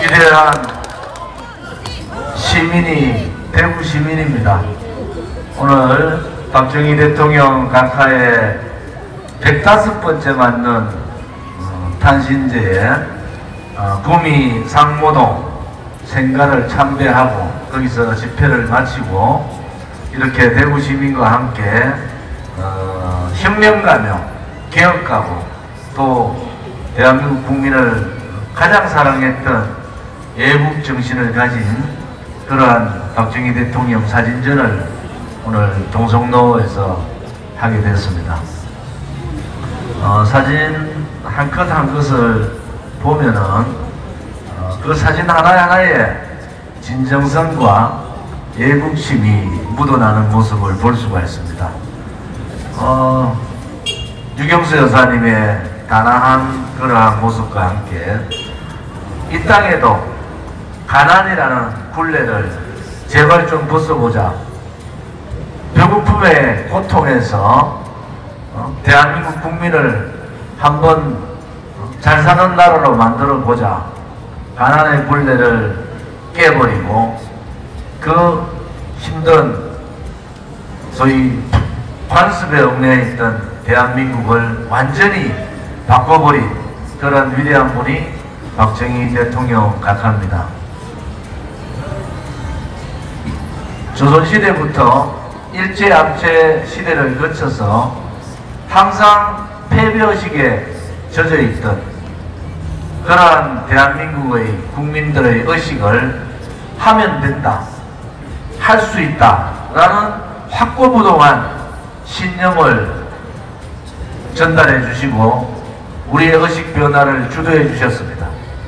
위대한 시민이 대구 시민입니다. 오늘 박정희 대통령 각하의 105번째 맞는 탄신제에 구미 상모동 생가를 참배하고 거기서 집회를 마치고 이렇게 대구 시민과 함께 혁명가며 개혁가고 또 대한민국 국민을 가장 사랑했던 애국 정신을 가진 그러한 박정희 대통령 사진전을 오늘 동성로에서 하게 됐습니다. 사진 한 컷 한 컷을 보면은 그 사진 하나하나에 진정성과 애국심이 묻어나는 모습을 볼 수가 있습니다. 유경수 여사님의 단아한 그러한 모습과 함께 이 땅에도 가난이라는 굴레를 제발 좀 벗어보자, 배고픔의 고통에서 대한민국 국민을 한번 잘 사는 나라로 만들어 보자, 가난의 굴레를 깨버리고 그 힘든 소위 관습에 얽매여 있던 대한민국을 완전히 바꿔버린 그런 위대한 분이 박정희 대통령 각하입니다. 조선시대부터 일제압제 시대를 거쳐서 항상 패배의식에 젖어있던 그러한 대한민국의 국민들의 의식을 하면 된다, 할 수 있다 라는 확고부동한 신념을 전달해 주시고 우리의 의식 변화를 주도해 주셨습니다.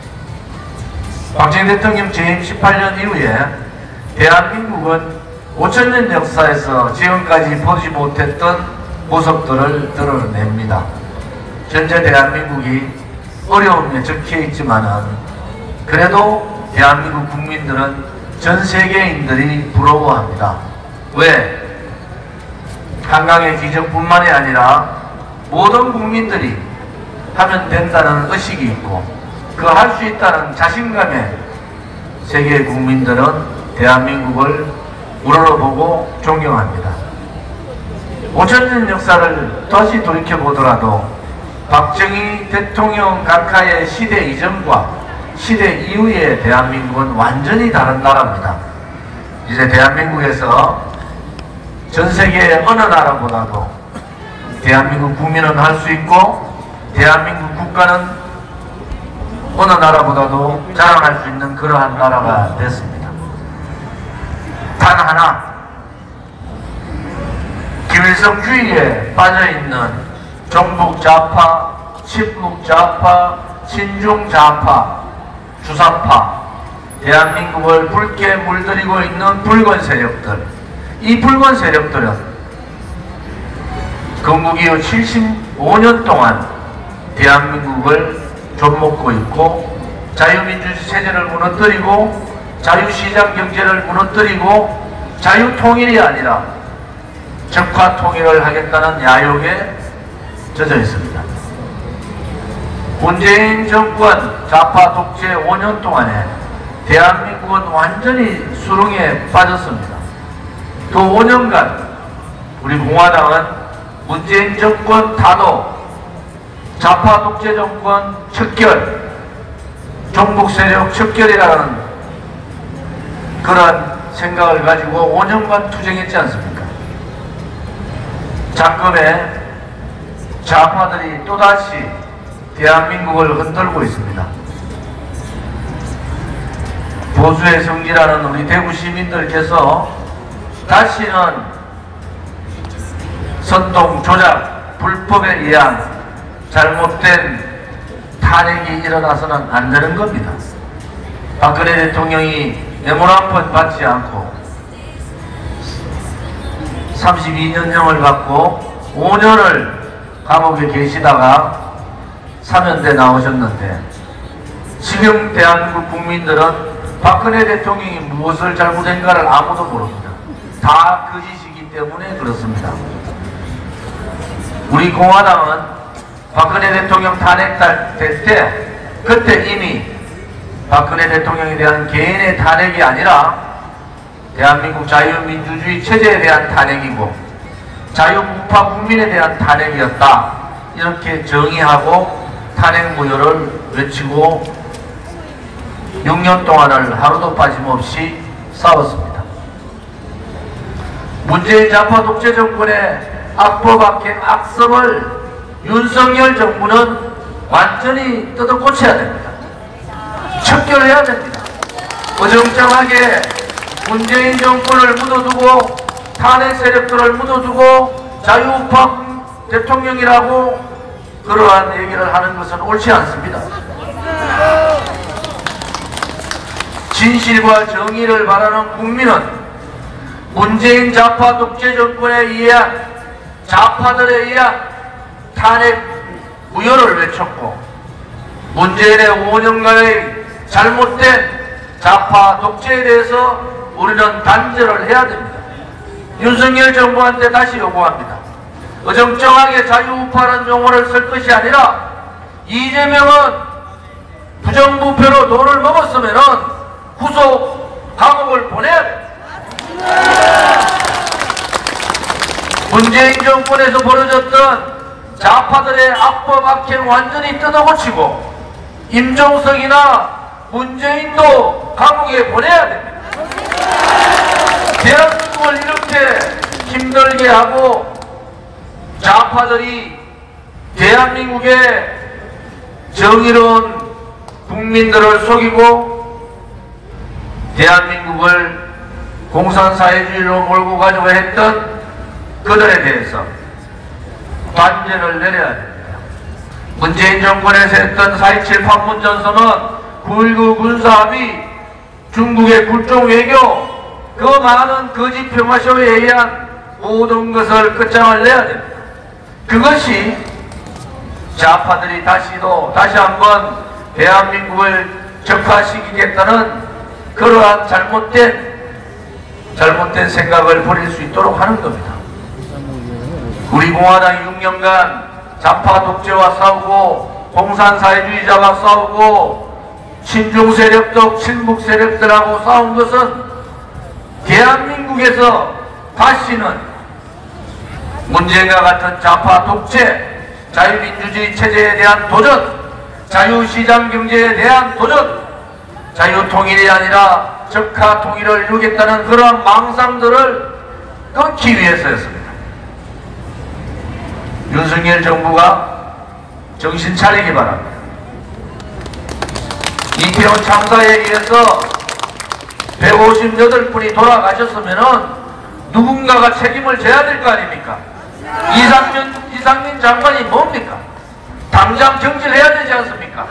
박정희 대통령 재임 18년 이후에 대한민국은 5000년 역사에서 지금까지 보지 못했던 모습들을 드러냅니다. 현재 대한민국이 어려움에 적혀 있지만은 그래도 대한민국 국민들은 전 세계인들이 부러워합니다. 왜? 한강의 기적뿐만이 아니라 모든 국민들이 하면 된다는 의식이 있고 그 할 수 있다는 자신감에 세계 국민들은 대한민국을 우러러보고 존경합니다. 5000년 역사를 다시 돌이켜보더라도 박정희 대통령 각하의 시대 이전과 시대 이후의 대한민국은 완전히 다른 나라입니다. 이제 대한민국에서 전 세계의 어느 나라보다도 대한민국 국민은 할 수 있고 대한민국 국가는 어느 나라보다도 자랑할 수 있는 그러한 나라가 됐습니다. 단 하나, 김일성주의에 빠져있는 종북좌파, 친북좌파, 친중좌파, 주사파, 대한민국을 붉게 물들이고 있는 붉은 세력들, 이 붉은 세력들은 건국 이후 75년 동안 대한민국을 좀먹고 있고 자유민주주의 체제를 무너뜨리고 자유시장 경제를 무너뜨리고 자유통일이 아니라 적화통일을 하겠다는 야욕에 젖어 있습니다. 문재인 정권 좌파 독재 5년 동안에 대한민국은 완전히 수렁에 빠졌습니다. 그 5년간 우리 공화당은 문재인 정권 타도 좌파 독재 정권 척결, 종북 세력 척결이라는 그런 생각을 가지고 5년간 투쟁했지 않습니까? 작금에 좌파들이 또다시 대한민국을 흔들고 있습니다. 보수의 성지라는 우리 대구 시민들께서 다시는 선동, 조작, 불법에 의한 잘못된 탄핵이 일어나서는 안 되는 겁니다. 박근혜 대통령이 뇌물 한 번 받지 않고 32년형을 받고 5년을 감옥에 계시다가 사면대 나오셨는데 지금 대한민국 국민들은 박근혜 대통령이 무엇을 잘못했는가를 아무도 모릅니다. 다 거짓이기 때문에 그렇습니다. 우리 공화당은 박근혜 대통령 탄핵될 때 그때 이미 박근혜 대통령에 대한 개인의 탄핵이 아니라 대한민국 자유민주주의 체제에 대한 탄핵이고 자유우파 국민에 대한 탄핵이었다. 이렇게 정의하고 탄핵 무효를 외치고 6년 동안을 하루도 빠짐없이 싸웠습니다. 문재인 좌파 독재 정권의 악법악행 악습을 윤석열 정부는 완전히 뜯어고쳐야 됩니다. 척결해야 됩니다. 어정쩡하게 문재인 정권을 묻어두고 탄핵 세력들을 묻어두고 자유우파 대통령이라고 그러한 얘기를 하는 것은 옳지 않습니다. 진실과 정의를 바라는 국민은 문재인 좌파 독재 정권에 의한 좌파들에 의한 탄핵 무효를 외쳤고 문재인의 5년간의 잘못된 좌파 독재에 대해서 우리는 단절을 해야 됩니다. 윤석열 정부한테 다시 요구합니다. 어정쩡하게 자유우파라는 용어를 쓸 것이 아니라 이재명은 부정부패로 돈을 먹었으면 후속 감옥을 보내야 됩니다. 문재인 정권에서 벌어졌던 좌파들의 악법 악행 완전히 뜯어고치고 임종석이나 문재인도 감옥에 보내야 됩니다. 대한민국을 이렇게 힘들게 하고 좌파들이 대한민국의 정의로운 국민들을 속이고 대한민국을 공산사회주의로 몰고 가려고 했던 그들에 대해서 관제를 내려야 됩니다. 문재인 정권에서 했던 4.27 판문점선언, 9.19 군사합의, 중국의 굴종 외교, 그 많은 거짓 평화쇼에 의한 모든 것을 끝장을 내야 됩니다. 그것이 좌파들이 다시 한번 대한민국을 적화시키겠다는 그러한 잘못된 생각을 버릴 수 있도록 하는 겁니다. 우리 공화당이 6년간 좌파 독재와 싸우고 공산사회주의자와 싸우고 친중세력도 친북세력들하고 싸운 것은 대한민국에서 다시는 문재인과 같은 좌파 독재, 자유민주주의 체제에 대한 도전, 자유시장경제에 대한 도전, 자유통일이 아니라 적화통일을 이루겠다는 그러한 망상들을 끊기 위해서였습니다. 윤석열 정부가 정신 차리기 바랍니다. 이태원 참사에 의해서 158분이 돌아가셨으면 누군가가 책임을 져야 될 거 아닙니까? 이상민 장관이 뭡니까? 당장 정질해야 되지 않습니까?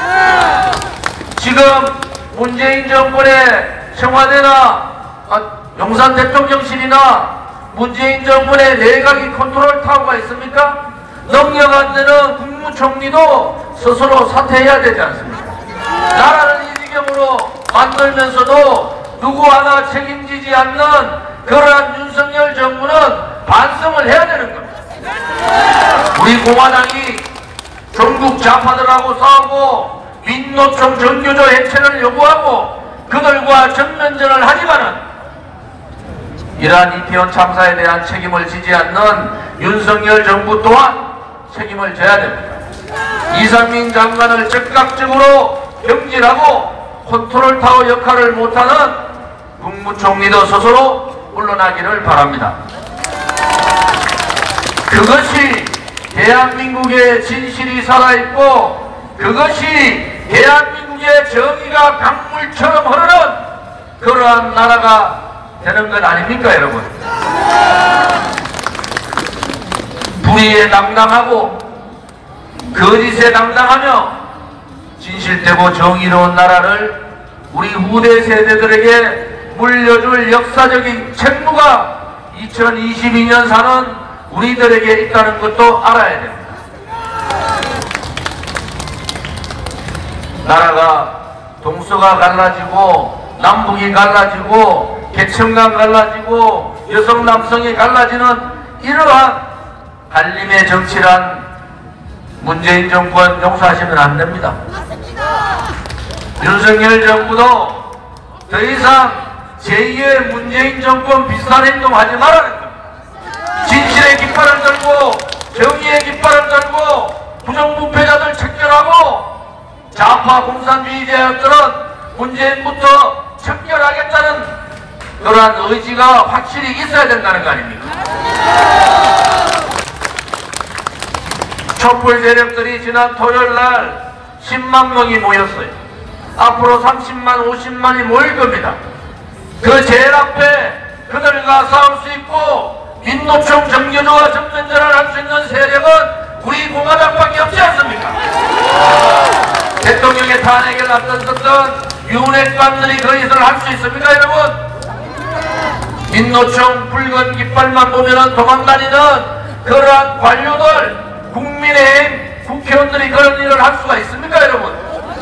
지금 문재인 정권의 청와대나 용산 대통령실이나 문재인 정권의 내각이 컨트롤 타워가 있습니까? 능력 안 되는 국무총리도 스스로 사퇴해야 되지 않습니까? 나라를 이 지경으로 만들면서도 누구 하나 책임지지 않는 그러한 윤석열 정부는 반성을 해야 되는 겁니다. 우리 공화당이 전국 좌파들하고 싸우고 민노총 정교조 해체를 요구하고 그들과 전면전을 하지만은 이러한 이태원 참사에 대한 책임을 지지 않는 윤석열 정부 또한 책임을 져야 됩니다. 이상민 장관을 즉각적으로 경질하고 컨트롤타워 역할을 못하는 국무총리도 스스로 물러나기를 바랍니다. 그것이 대한민국의 진실이 살아있고 그것이 대한민국의 정의가 강물처럼 흐르는 그러한 나라가 되는 것 아닙니까, 여러분? 불의에 당당하고 거짓에 당당하며 진실되고 정의로운 나라를 우리 후대 세대들에게 물려줄 역사적인 책무가 2022년 사는 우리들에게 있다는 것도 알아야 됩니다. 나라가 동서가 갈라지고 남북이 갈라지고 계층간 갈라지고 여성 남성이 갈라지는 이러한 갈림의 정치란 문재인 정권 용서하시면 안 됩니다. 윤석열 정부도 더 이상 제2의 문재인 정권 비슷한 행동하지 말라는 겁니다. 진실의 깃발을 들고 정의의 깃발을 들고 부정부패자들 척결하고 좌파 공산주의자들은 문재인부터 척결하겠다는 그러한 의지가 확실히 있어야 된다는 거 아닙니까? 촛불 세력들이 지난 토요일날 10만 명이 모였어요. 앞으로 30만, 50만이 모일 겁니다. 그 제일 앞에 그들과 싸울 수 있고 민노총 정교조와 정면전을 할 수 있는 세력은 우리 공화당밖에 없지 않습니까? 대통령의 탄핵을 앞장섰던 윤핵관들이 그 일을 할 수 있습니까, 여러분? 민노총 붉은 깃발만 보면은 도망다니는 그러한 관료들, 국민의힘 국회의원들이 그런 일을 할 수가 있습니까, 여러분?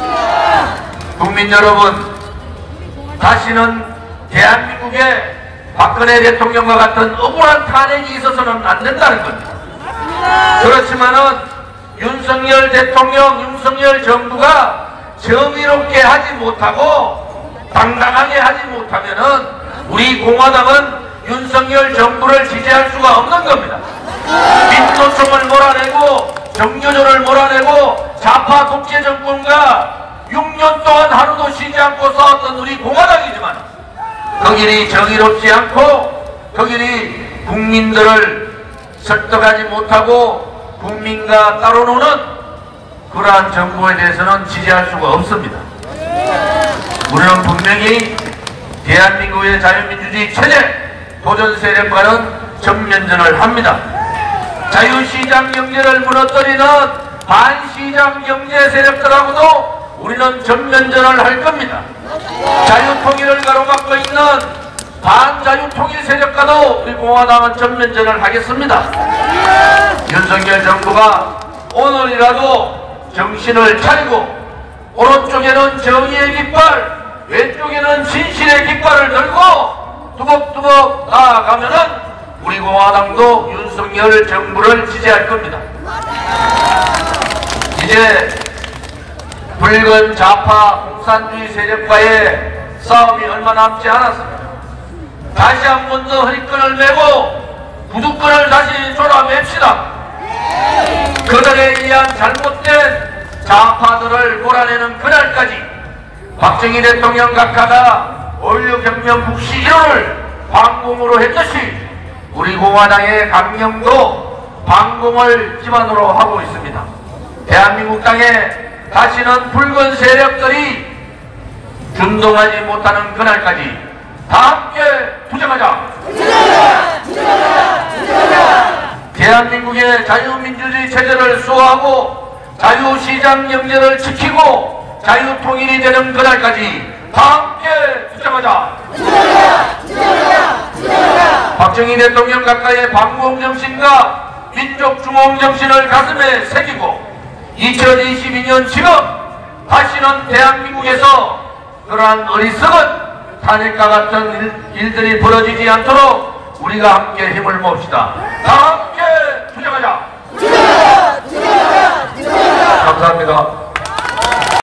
국민 여러분, 다시는 대한민국에 박근혜 대통령과 같은 억울한 탄핵이 있어서는 안 된다는 겁니다. 그렇지만은 윤석열 대통령, 윤석열 정부가 정의롭게 하지 못하고 당당하게 하지 못하면은 우리 공화당은 윤석열 정부를 지지할 수가 없는 겁니다. 민노총을 몰아내고 정교조를 몰아내고 좌파 독재 정권과 6년 동안 하루도 쉬지 않고 싸웠던 우리 공화당이지만 그 길이 정의롭지 않고 그 길이 국민들을 설득하지 못하고 국민과 따로 노는 그러한 정부에 대해서는 지지할 수가 없습니다. 우리는 분명히 대한민국의 자유민주주의 체제 도전 세력과는 전면전을 합니다. 자유시장 경제를 무너뜨리는 반시장 경제 세력들하고도 우리는 전면전을 할 겁니다. 자유통일을 가로막고 있는 반자유통일 세력과도 우리 공화당은 전면전을 하겠습니다. 윤석열 정부가 오늘이라도 정신을 차리고 오른쪽에는 정의의 깃발, 왼쪽에는 진실의 깃발을 들고 뚜벅뚜벅 나아가면은 우리 공화당도 윤석열 정부를 지지할 겁니다. 이제 붉은 좌파 공산주의 세력과의 싸움이 얼마 남지 않았습니다. 다시 한 번 더 허리끈을 메고 부두끈을 다시 졸아맵시다. 그들에 의한 잘못된 좌파들을 몰아내는 그날까지 박정희 대통령 각하가 5.16 혁명 국시 1호를 방공으로 했듯이 우리 공화당의 강령도 방공을 기반으로 하고 있습니다. 대한민국 땅에 다시는 붉은 세력들이 준동하지 못하는 그날까지 다 함께 투쟁하자! 대한민국의 자유민주주의 체제를 수호하고 자유시장 경제를 지키고 자유통일이 되는 그날까지 다 함께 투쟁하자! 박정희 대통령 각하의 방공정신과 민족중흥정신을 가슴에 새기고 2022년 지금 다시는 대한민국에서 그러한 어리석은 탄핵과 같은 일들이 벌어지지 않도록 우리가 함께 힘을 모읍시다. 다 함께 투쟁하자! 감사합니다.